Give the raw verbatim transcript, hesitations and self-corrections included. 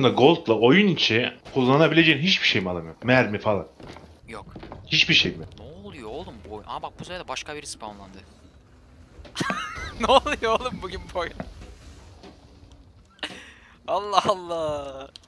oyunda Gold'la oyun içi kullanabileceğin hiçbir şey mi alamıyorum? Mermi falan. Yok. Hiçbir şey mi? Ne oluyor oğlum bu oyun? Aa bak bu sefer de başka biri spawnlandı. Ne oluyor oğlum bugün bu oyun? Allah Allah.